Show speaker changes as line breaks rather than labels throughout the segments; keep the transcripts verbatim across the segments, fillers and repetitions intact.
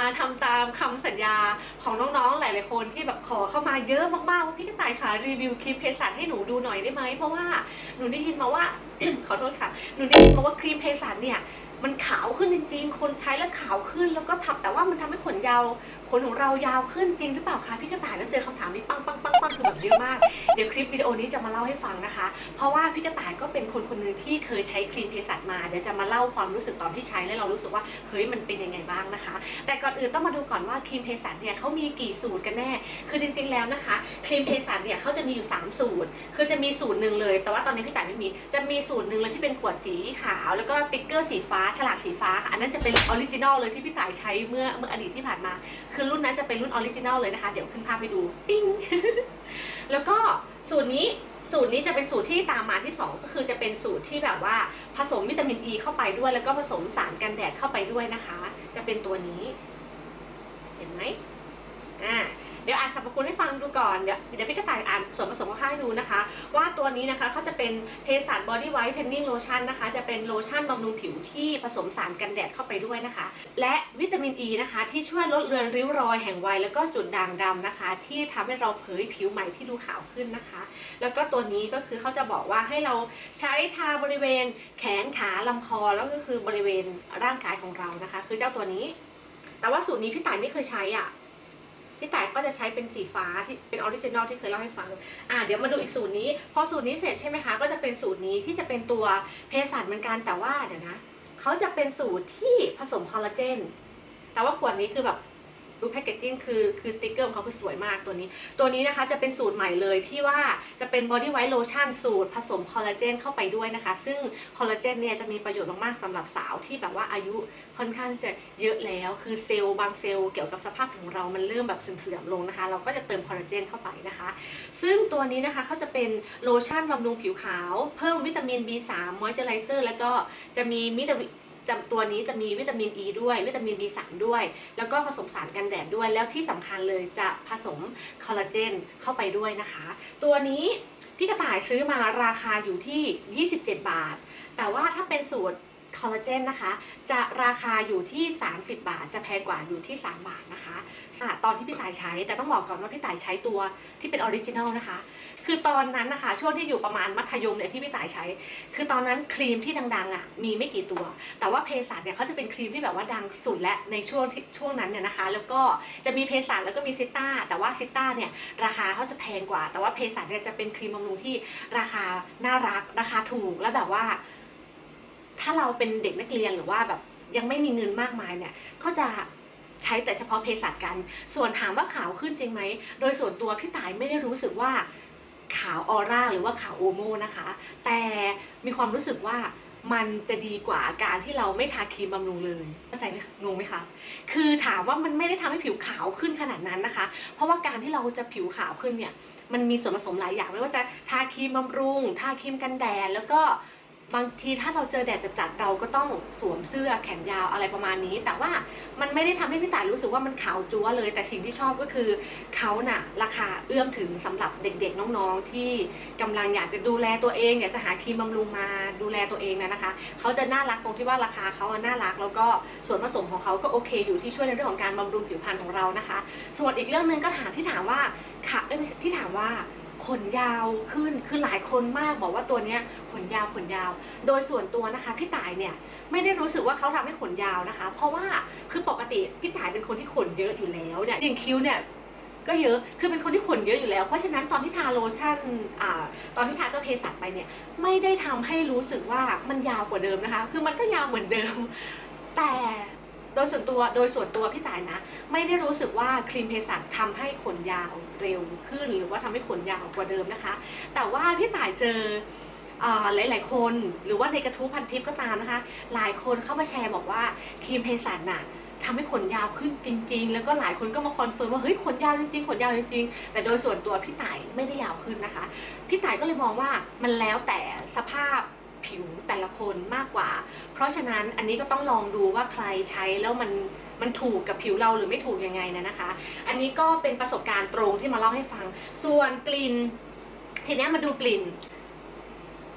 ทำตามคำสัญญาของน้องๆหลายๆคนที่แบบขอเข้ามาเยอะมากๆว่าพี่กระต่ายค่ะรีวิวครีมเภสัชให้หนูดูหน่อยได้ไหมเพราะว่าหนูได้ยินมาว่า ขอโทษค่ะหนูได้ยินมาว่าครีมเภสัชเนี่ยมันขาวขึ้นจริงๆคนใช้แล้วขาวขึ้นแล้วก็ทำแต่ว่ามันทำให้ขนยาวขนของเรายาวขึ้นจริงหรือเปล่าคะพี่กระต่ายแล้วเจอคำถามนี้ปังปังปังปังคือแบบเยอะมากเดี๋ยวคลิปวิดีโอนี้จะมาเล่าให้ฟังนะคะเพราะว่าพี่กระต่ายก็เป็นคนคนหนึ่งที่เคยใช้ครีมเภสัชมาเดี๋ยวจะมาเล่าความรู้สึกตอนที่ใช้แล้วเรารู้สึกว่าเฮ้ยมันเป็นยังไงบ้างนะคะแต่ก่อนอื่นต้องมาดูก่อนว่าครีมเภสัชเนี่ยเขามีกี่สูตรกันแน่คือจริงๆแล้วนะคะครีมเภสัชเนี่ยเขาจะมีอยู่สามสูตรคือจะมีสูตรหนึ่งเลยแต่ว่าตอนนี้พี่ต่ายไม่มีจะมีสูตรหนึ่งเลยที่เป็นขวดสีขาวแล้วก็ติ๊กเกอร์สีฟ้าฉลากสีฟ้าอันนั้นจะเป็นออริจินอลเลยที่พี่ต่ายใช้เมื่อเมื่ออดีตที่ผ่านมาคือรุ่นนั้นจะเป็นรุ่นออริจินอลเลยนะคะเดี๋ยวขึ้นภาพให้ดูปิ้ง แล้วก็สูตรนี้สูตรนี้จะเป็นสูตรที่ตามมาที่สองก็คือจะเป็นสูตรที่แบบว่าผสมวิตามินอ e ีเข้าไปด้วยแล้วก็ผสมสารกันแดดเข้าไปด้วยนะคะจะเป็นตัวนี้เห็นไหมอ่าเดี๋ยวอ่านสรรพคุณให้ฟังดูก่อนเดี๋ยวเดี๋ยวพี่กระต่ายอ่านส่วนผสมของข้าให้ดูนะคะว่าตัวนี้นะคะเขาจะเป็นเภสัชบอดี้ไวท์เทนนิ่งโลชั่นนะคะจะเป็นโลชั่นบำรุงผิวที่ผสมสารกันแดดเข้าไปด้วยนะคะและวิตามินอ e ีนะคะที่ช่วยลดเลือนริ้วรอยแห่งวัยแล้วก็จุดด่างดำนะคะที่ทำให้เราเผยผิวใหม่ที่ดูขาวขึ้นนะคะแล้วก็ตัวนี้ก็คือเขาจะบอกว่าให้เราใช้ทาบริเวณแขนขาลำคอแล้วก็คือบริเวณร่างกายของเรานะคะคือเจ้าตัวนี้แต่ว่าสูตรนี้พี่ต่ายไม่เคยใช้อ่ะพี่แต่ก็จะใช้เป็นสีฟ้าที่เป็นออริจินอลที่เคยเล่าให้ฟังอ่าเดี๋ยวมาดูอีกสูตรนี้พอสูตรนี้เสร็จใช่ไหมคะก็จะเป็นสูตรนี้ที่จะเป็นตัวเภสัชเหมือนกันแต่ว่าเดี๋ยวนะเขาจะเป็นสูตรที่ผสมคอลลาเจนแต่ว่าขวดนี้คือแบบดูแพคเกจจิ้งคือคือสติ๊กเกอร์ของเขาคือสวยมากตัวนี้ตัวนี้นะคะจะเป็นสูตรใหม่เลยที่ว่าจะเป็นบอดี้ไวท์โลชั่นสูตรผสมคอลลาเจนเข้าไปด้วยนะคะซึ่งคอลลาเจนเนี่ยจะมีประโยชน์มากๆสำหรับสาวที่แบบว่าอายุค่อนข้างจะเยอะแล้วคือเซลล์บางเซลล์เกี่ยวกับสภาพของเรามันเริ่มแบบเสื่อมๆลงนะคะเราก็จะเติมคอลลาเจนเข้าไปนะคะซึ่งตัวนี้นะคะเขาจะเป็นโลชั่นบำรุงผิวขาวเพิ่มวิตามิน บี สาม มอยเจอไรเซอร์แล้วก็จะมีวิตามินจำตัวนี้จะมีวิตามินอ e ีด้วยวิตามิน บี สาม ด้วยแล้วก็ผสมสารกันแดดด้วยแล้วที่สำคัญเลยจะผสมคอลลาเจนเข้าไปด้วยนะคะตัวนี้พี่กระต่ายซื้อมาราคาอยู่ที่ยี่สิบเจ็ดบาทแต่ว่าถ้าเป็นสูตรคอลลาเจนนะคะจะราคาอยู่ที่สามสิบบาทจะแพงกว่าอยู่ที่สามบาทนะคะตอนที่พี่ต่ายใช้แต่ต้องบอกก่อนว่าพี่ต่ายใช้ตัวที่เป็นออริจินัลนะคะคือตอนนั้นนะคะช่วงที่อยู่ประมาณมัธยมเนี่ยที่พี่ต่ายใช้คือตอนนั้นครีมที่ดังๆอ่ะมีไม่กี่ตัวแต่ว่าเภสัชเนี่ยเขาจะเป็นครีมที่แบบว่าดังสุดและในช่วงช่วงนั้นเนี่ยนะคะแล้วก็จะมีเภสัชแล้วก็มีซิต้าแต่ว่าซิต้าเนี่ยราคาเขาจะแพงกว่าแต่ว่าเภสัชเนี่ยจะเป็นครีมบำรุงที่ราคาน่ารักราคาถูกและแบบว่าถ้าเราเป็นเด็กนักเรียนหรือว่าแบบยังไม่มีเงินมากมายเนี่ยก็จะใช้แต่เฉพาะเภสัชกันส่วนถามว่าขาวขึ้นจริงไหมโดยส่วนตัวพี่ต่ายไม่ได้รู้สึกว่าขาวออร่าหรือว่าขาวโอโมนะคะแต่มีความรู้สึกว่ามันจะดีกว่าการที่เราไม่ทาครีมบำรุงเลยเข้าใจไหมงงไหมคะคือถามว่ามันไม่ได้ทำให้ผิวขาวขึ้นขนาดนั้นนะคะเพราะว่าการที่เราจะผิวขาวขึ้นเนี่ยมันมีส่วนผสมหลายอย่างไม่ว่าจะทาครีมบำรุงทาครีมกันแดดแล้วก็บางทีถ้าเราเจอแดดจัดๆเราก็ต้องสวมเสื้อแขนยาวอะไรประมาณนี้แต่ว่ามันไม่ได้ทำให้พี่ต่ายรู้สึกว่ามันขาวจั๊วเลยแต่สิ่งที่ชอบก็คือเขาน่ะราคาเอื้อมถึงสำหรับเด็กๆน้องๆที่กำลังอยากจะดูแลตัวเองอยากจะหาครีมบำรุงมาดูแลตัวเองนะนะคะเขาจะน่ารักตรงที่ว่าราคาเขาน่ารักแล้วก็ส่วนผสมของเขาก็โอเคอยู่ที่ช่วยในเรื่องของการบำรุงผิวพรรณของเรานะคะส่วนอีกเรื่องหนึ่งก็ถามที่ถามว่าค่ะเอ้ยที่ถามว่าขนยาวขึ้นคือหลายคนมากบอกว่าตัวเนี้ยขนยาวขนยาวโดยส่วนตัวนะคะพี่ต่ายเนี่ยไม่ได้รู้สึกว่าเขาทำให้ขนยาวนะคะเพราะว่าคือปกติพี่ต่ายเป็นคนที่ขนเยอะอยู่แล้วเนี่ยอย่างคิ้วเนี่ยก็เยอะคือเป็นคนที่ขนเยอะอยู่แล้วเพราะฉะนั้นตอนที่ทาโลชั่นอ่าตอนที่ทาเจ้าเภสัชไปเนี่ยไม่ได้ทำให้รู้สึกว่ามันยาวกว่าเดิมนะคะคือมันก็ยาวเหมือนเดิมแต่โดยส่วนตัวโดยส่วนตัวพี่ต่ายนะไม่ได้รู้สึกว่าครีมเภสัชทำให้ขนยาวเร็วขึ้นหรือว่าทำให้ขนยาวกว่าเดิมนะคะแต่ว่าพี่ต่ายเจอหลายๆคนหรือว่าในกระทู้พันทิปก็ตามนะคะหลายคนเข้ามาแชร์บอกว่าครีมเภสัชน่ะทำให้ขนยาวขึ้นจริงๆแล้วก็หลายคนก็มาคอนเฟิร์มว่าเฮ้ยขนยาวจริงๆขนยาวจริงๆแต่โดยส่วนตัวพี่ต่ายไม่ได้ยาวขึ้นนะคะพี่ต่ายก็เลยมองว่ามันแล้วแต่สภาพผิวแต่ละคนมากกว่าเพราะฉะนั้นอันนี้ก็ต้องลองดูว่าใครใช้แล้วมันมันถูกกับผิวเราหรือไม่ถูกยังไงนะนะคะอันนี้ก็เป็นประสบการณ์ตรงที่มาเล่าให้ฟังส่วนกลิ่นทีนี้มาดูกลิ่น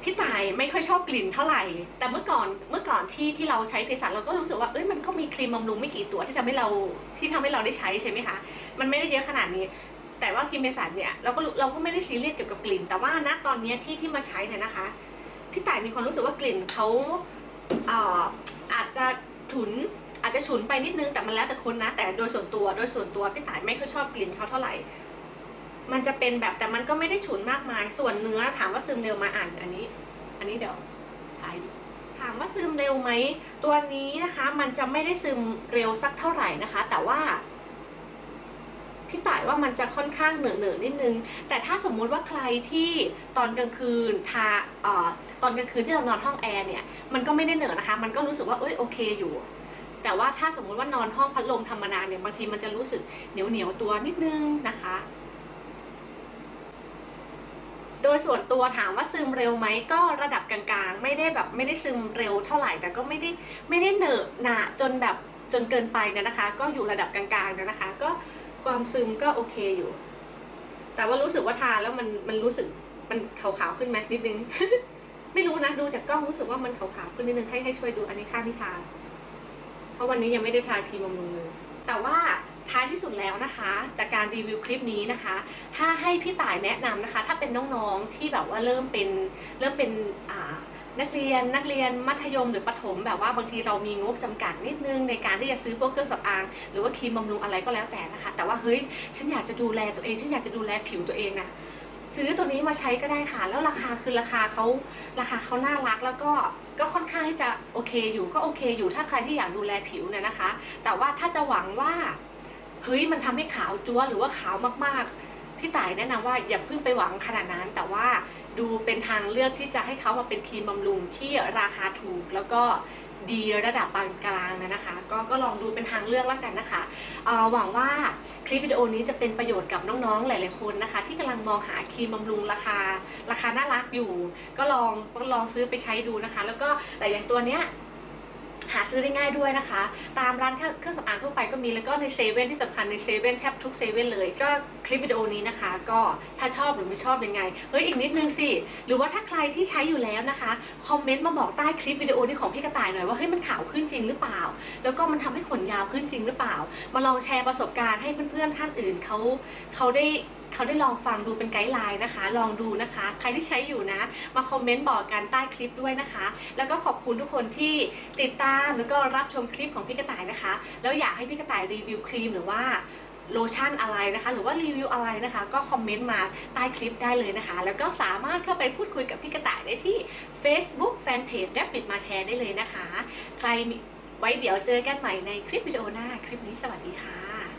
พี่ต่ายไม่ค่อยชอบกลิ่นเท่าไหร่ แต่เมื่อก่อนเมื่อก่อนที่ที่เราใช้เภสัชเราก็รู้สึกว่าเอ้ยมันก็มีครีมบำรุงไม่กี่ตัวที่ทำให้เราที่ทำให้เราได้ใช้ใช่ไหมคะมันไม่ได้เยอะขนาดนี้แต่ว่าครีมเภสัชเนี่ยเราก็เราก็ไม่ได้ซีเรียสเกี่ยวกับกลิ่นแต่ว่าณตอนนี้ที่ที่มาใช้เนี่ยนะคะพี่ต่ายมีความรู้สึกว่ากลิ่นเขาเอ่ออาจจะฉุนอาจจะฉุนไปนิดนึงแต่มันแล้วแต่คนนะแต่โดยส่วนตัวโดยส่วนตัวพี่ต่ายไม่ค่อยชอบกลิ่นเขาเท่าไหร่มันจะเป็นแบบแต่มันก็ไม่ได้ฉุนมากมายส่วนเนื้อถามว่าซึมเร็วมาอ่านอันนี้อันนี้เดี๋ยวถ่ายดูถามว่าซึมเร็วไหมตัวนี้นะคะมันจะไม่ได้ซึมเร็วสักเท่าไหร่นะคะแต่ว่าพี่ต่ายว่ามันจะค่อนข้างเหนื่อยเหนื่อยนิดนึงแต่ถ้าสมมุติว่าใครที่ตอนกลางคืนทาเอ่อตอนกลางคืนที่เรานอนห้องแอร์เนี่ยมันก็ไม่ได้เหนื่อยนะคะมันก็รู้สึกว่าเอ้ยโอเคอยู่แต่ว่าถ้าสมมุติว่านอนห้องพัดลมธรรมดาเนี่ยบางทีมันจะรู้สึกเหนียวเหนียวตัวนิดนึงนะคะโดยส่วนตัวถามว่าซึมเร็วไหมก็ระดับกลางๆไม่ได้แบบไม่ได้ซึมเร็วเท่าไหร่แต่ก็ไม่ได้ไม่ได้เหนอะหนะจนแบบจนเกินไปนะนะคะก็อยู่ระดับกลางๆนะคะก็ความซึมก็โอเคอยู่แต่ว่ารู้สึกว่าทาแล้วมันมันรู้สึกมันขาวๆขึ้นไหมนิดนึง ไม่รู้นะดูจากกล้องรู้สึกว่ามันขาวๆขึ้นนิดนึงให้ให้ช่วยดูอันนี้ข้างที่ทาเพราะวันนี้ยังไม่ได้ทาครีมบำรุงเลยแต่ว่าท้ายที่สุดแล้วนะคะจากการรีวิวคลิปนี้นะคะถ้าให้พี่ต่ายแนะนำนะคะถ้าเป็นน้องๆที่แบบว่าเริ่มเป็นเริ่มเป็นอ่านักเรียนนักเรียนมัธยมหรือประถมแบบว่าบางทีเรามีงบจำกัดนิดนึงในการที่จะซื้อพวกเครื่องสำอางหรือว่าครีมบำรุงอะไรก็แล้วแต่นะคะแต่ว่าเฮ้ยฉันอยากจะดูแลตัวเองฉันอยากจะดูแลผิวตัวเองนะซื้อตัวนี้มาใช้ก็ได้ค่ะแล้วราคาคือราคาเขาราคาเขาน่ารักแล้วก็ก็ค่อนข้างที่จะโอเคอยู่ก็โอเคอยู่ถ้าใครที่อยากดูแลผิวเนี่ยนะคะแต่ว่าถ้าจะหวังว่าเฮ้ยมันทำให้ขาวจั๊วหรือว่าขาวมากๆพี่ต่ายแนะนำว่าอย่าเพิ่งไปหวังขนาดนั้นแต่ว่าดูเป็นทางเลือกที่จะให้เขามาเป็นครีมบำรุงที่ราคาถูกแล้วก็ดีระดับปานกลางนะนะคะก็ก็ลองดูเป็นทางเลือกแล้วกันนะคะหวังว่าคลิปวิดีโอนี้จะเป็นประโยชน์กับน้องๆหลายๆคนนะคะที่กำลังมองหาครีมบำรุงราคาราคาน่ารักอยู่ก็ลองก็ลองซื้อไปใช้ดูนะคะแล้วก็แต่อย่างตัวเนี้ยหาซื้อได้ง่ายด้วยนะคะตามร้านเครื่องสำอางทั่วไปก็มีแล้วก็ในเซเว่นที่สำคัญในเซเว่นแทบทุกเซเว่นเลยก็คลิปวิดีโอนี้นะคะก็ถ้าชอบหรือไม่ชอบยังไงเฮ้ยอีกนิดนึงสิหรือว่าถ้าใครที่ใช้อยู่แล้วนะคะคอมเมนต์มาบอกใต้คลิปวิดีโอนี้ของพี่กระต่ายหน่อยว่าเฮ้ยมันขาวขึ้นจริงหรือเปล่าแล้วก็มันทำให้ขนยาวขึ้นจริงหรือเปล่ามาลองแชร์ประสบการณ์ให้เพื่อนๆท่านอื่นเขาเขาได้เขาได้ลองฟังดูเป็นไกด์ไลน์นะคะลองดูนะคะใครที่ใช้อยู่นะมาคอมเมนต์บอกกันใต้คลิปด้วยนะคะแล้วก็ขอบคุณทุกคนที่ติดตามแล้วก็รับชมคลิปของพี่กระต่ายนะคะแล้วอยากให้พี่กระต่ายรีวิวครีมหรือว่าโลชั่นอะไรนะคะหรือว่ารีวิวอะไรนะคะก็คอมเมนต์มาใต้คลิปได้เลยนะคะแล้วก็สามารถเข้าไปพูดคุยกับพี่กระต่ายได้ที่ Facebook Fanpage Rabbit มาแชร์ได้เลยนะคะใครไว้เดี๋ยวเจอกันใหม่ในคลิปวิดีโอหน้าคลิปนี้สวัสดีค่ะ